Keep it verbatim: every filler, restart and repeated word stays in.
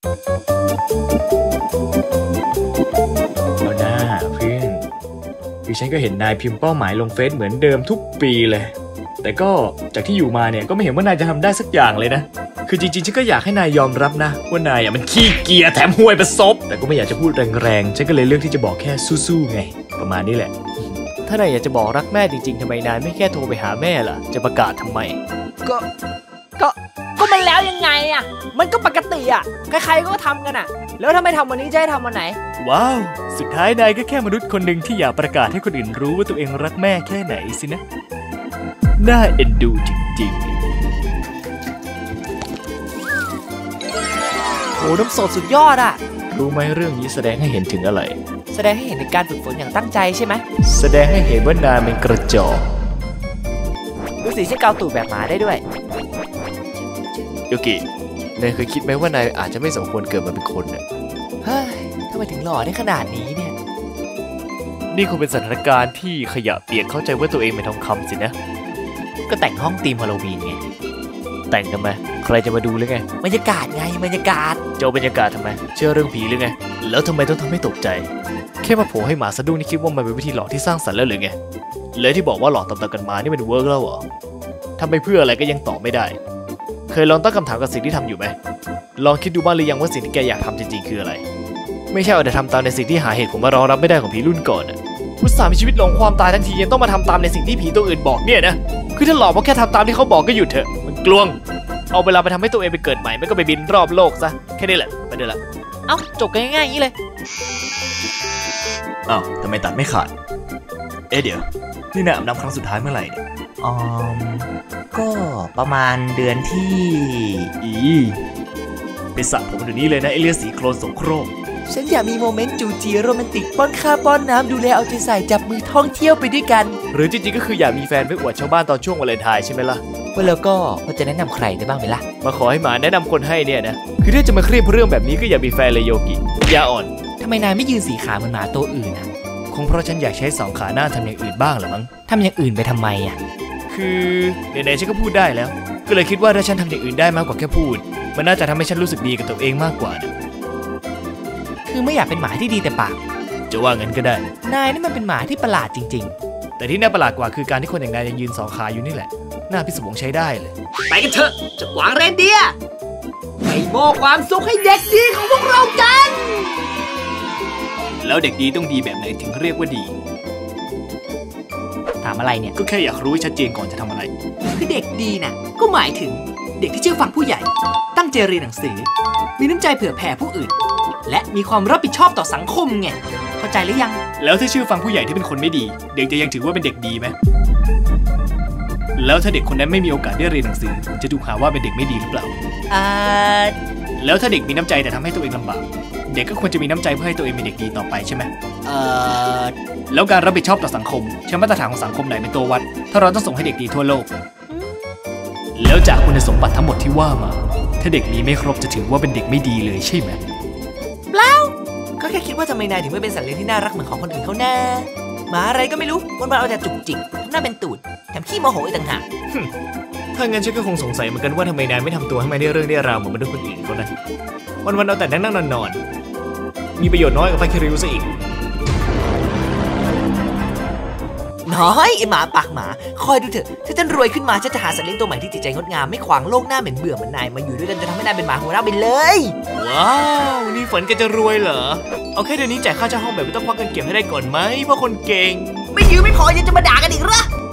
เอาหน้าเพื่อนคือฉันก็เห็นนายพิมพ์เป้าหมายลงเฟซเหมือนเดิมทุกปีเลยแต่ก็จากที่อยู่มาเนี่ยก็ไม่เห็นว่านายจะทำได้สักอย่างเลยนะคือจริงๆฉันก็อยากให้นายยอมรับนะว่านายอ่ะมันขี้เกียจแถมห่วยประสบแต่ก็ไม่อยากจะพูดแรงๆฉันก็เลยเลือกที่จะบอกแค่สู้ๆไงประมาณนี้แหละถ้านายอยากจะบอกรักแม่จริงๆทำไมนายไม่แค่โทรไปหาแม่ล่ะจะประกาศทำไมก็ก็ก็มันแล้วยังไงอ่ะมันก็ปกติอ่ะใครๆก็ทำกันอ่ะแล้วถ้าไม่ทำวันนี้จะให้ทำวันไหนว้าวสุดท้ายนายก็แค่มนุษย์คนหนึ่งที่อยากประกาศให้คนอื่นรู้ว่าตัวเองรักแม่แค่ไหนสินะน่าเอ็นดูจริงๆโอ้น้ำสดสุดยอดอ่ะรู้ไหมเรื่องนี้แสดงให้เห็นถึงอะไรแสดงให้เห็นในการฝึกฝนอย่างตั้งใจใช่ไหมแสดงให้เห็นว่านายเป็นกระจอกดูสิฉันเกาตูดแบบหมาได้ด้วยโยกินายเคยคิดไหมว่านายอาจจะไม่สมควรเกิดมาเป็นคนเนี่ยเฮ้ยทำไมถึงหล่อได้ขนาดนี้เนี่ยนี่คงเป็นสถานการณ์ที่ขยะเปียกเข้าใจว่าตัวเองเป็นทองคำสินะก็แต่งห้องธีมฮาโลวีนไงแต่งทำไมใครจะมาดูหรือไงบรรยากาศไงบรรยากาศเจ้าบรรยากาศทำไมเชื่อเรื่องผีหรือไงแล้วทำไมต้องทำให้ตกใจแค่มาโผล่ให้หมาสะดุ้งนี่คิดว่ามันเป็นวิธีหลอกที่สร้างสรรค์แล้วหรือไงเลยที่บอกว่าหลอกตามๆกันมานี่มันเวิร์กแล้วเหรอทำไปเพื่ออะไรก็ยังตอบไม่ได้เคยลองตั้งคำถามกับสิ่งที่ทำอยู่ไหมลองคิดดูบ้างหรือยังว่าสิ่งที่แกอยากทำจริงๆคืออะไรไม่ใช่เอาแต่ทำตามในสิ่งที่หาเหตุผลมารองรับไม่ได้ของผีรุ่นก่อนน่ะผู้สามีชีวิตหลงความตายทั้งทียังต้องมาทำตามในสิ่งที่ผีตัวอื่นบอกเนี่ยนะคือถ้าหลอกเพราะแค่ทำตามที่เขาบอกก็หยุดเถอะมันกลวงเอาเวลาไปทำให้ตัวเองไปเกิดใหม่ไม่ก็ไปบินรอบโลกซะแค่นี้แหละไปเดี๋ยวละเอ้าจบกันง่ายๆอย่างนี้เลยอ้าวทำไมตัดไม่ขาดเอ๊ะเดี๋ยวนี่นายอาบน้ำครั้งสุดท้ายเมื่อไหร่เนี่ยอ๋อก็ประมาณเดือนที่อีไปสระผมเดี๋ยวนี้เลยนะไอเลือดสีโคลนโสโครกฉันอยากมีโมเมนต์จูจีโรแมนติกป้อนข้าวป้อนน้ำดูแลเอาใจใส่จับมือท่องเที่ยวไปด้วยกันหรือจริงๆก็คืออยากมีแฟนไปอวดชาวบ้านตอนช่วงวาเลนไทน์ใช่ไหมล่ะว่าแล้วก็พอจะแนะนำใครได้บ้างไหมล่ะมาขอให้หมาแนะนำคนให้เนี่ยนะคือถ้าจะมาเครียดเรื่องแบบนี้ก็อย่ามีแฟนเลยโยกิยาอ่อนทำไมนายไม่ยืนสี่ขาเหมือนหมาตัวอื่นอ่ะคงเพราะฉันอยากใช้สองขาหน้าทำอย่างอื่นบ้างหรือมั้งทำอย่างอื่นไปทำไมอ่ะคือไหนๆฉันก็พูดได้แล้วก็เลยคิดว่าถ้าฉันทำอย่างอื่นได้มากกว่าแค่พูดมันน่าจะทำให้ฉันรู้สึกดีกับตัวเองมากกว่านะคือไม่อยากเป็นหมาที่ดีแต่ปากจะว่างั้นก็ได้นายนี่มันเป็นหมาที่ประหลาดจริงๆแต่ที่น่าประหลาดกว่าคือการที่คนอย่างนายยังยืนสองขาอยู่นี่แหละน่าพิศวงใช้ได้เลยไปกันเถอะจะกวางเรนเดียร์ไปมอบความสุขให้เด็กดีของพวกเรากันแล้วเด็กดีต้องดีแบบไหนถึงเรียกว่าดีถามอะไรเนี่ยก็แค่อยากรู้ให้ชัดเจนก่อนจะทำอะไรคือเด็กดีน่ะก็หมายถึงเด็กที่เชื่อฟังผู้ใหญ่ตั้งใจเรียนหนังสือมีน้ำใจเผื่อแผ่ผู้อื่นและมีความรับผิดชอบต่อสังคมไงเข้าใจหรือยังแล้วถ้าเชื่อฟังผู้ใหญ่ที่เป็นคนไม่ดีเด็กจะยังถือว่าเป็นเด็กดีไหมแล้วถ้าเด็กคนนั้นไม่มีโอกาสได้เรียนหนังสือจะถูกหาว่าเป็นเด็กไม่ดีหรือเปล่าอ่าแล้วถ้าเด็กมีน้ำใจแต่ทำให้ตัวเองลำบากเด็กก็ควรจะมีน้ำใจเพื่อให้ตัวเองเป็นเด็กดีต่อไปใช่ไหมเอ่อแล้วการรับผิดชอบต่อสังคมใช้มาตรฐานของสังคมไหนเป็นตัววัดถ้าเราต้องส่งให้เด็กดีทั่วโลกแล้วจากคุณสมบัติทั้งหมดที่ว่ามาถ้าเด็กนี้ไม่ครบจะถือว่าเป็นเด็กไม่ดีเลยใช่ไหมเปล่าก็แค่คิดว่าทำไมนายถึงไม่เป็นสัตว์เลี้ยงที่น่ารักเหมือนของคนอื่นเขาแน่หมาอะไรก็ไม่รู้วันๆเอาแต่จุกจิกทำหน้าเป็นตูดแถมขี้โมโหอีกต่างหากถ้างั้นฉันก็คงสงสัยเหมือนกันว่าทำไมนายไม่ทำตัวให้มันได้เรื่องได้ราวเหมือนมนุษย์คนอื่นเขานะวันๆเอาแต่นั่งนั่งนอนๆมีประโยชน์น้อยกว่าไฟคิริวซะอีกน้อยไอหมาปากหมาคอยดูเถอะถ้าฉันรวยขึ้นมาฉันจะหาสัตว์เลี้ยงตัวใหม่ที่จิตใจงดงามไม่ขวางโลกหน้าเหม็นเบื่อเหมือนนายมาอยู่ด้วยกันจะทำให้นายเป็นหมาหัวเราะไปเลยว้าวนี่ฝันกันจะรวยเหรอเอาแค่เดือนนี้จ่ายค่าเช่าห้องแบบไม่ต้องควักเงินเก็บให้ได้ก่อนไหมเพราะคนเก่งไม่ยืมไม่พอยังจะมาด่ากันอีกเหรอ